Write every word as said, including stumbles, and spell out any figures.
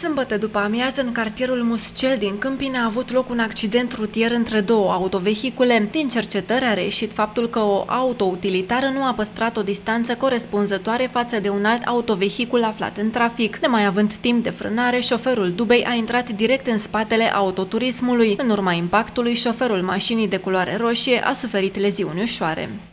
Sâmbătă după amiază, în cartierul Muscel din Câmpina a avut loc un accident rutier între două autovehicule. Din cercetări a reieșit faptul că o autoutilitară nu a păstrat o distanță corespunzătoare față de un alt autovehicul aflat în trafic. Nemai având timp de frânare, șoferul dubei a intrat direct în spatele autoturismului. În urma impactului, șoferul mașinii de culoare roșie a suferit leziuni ușoare.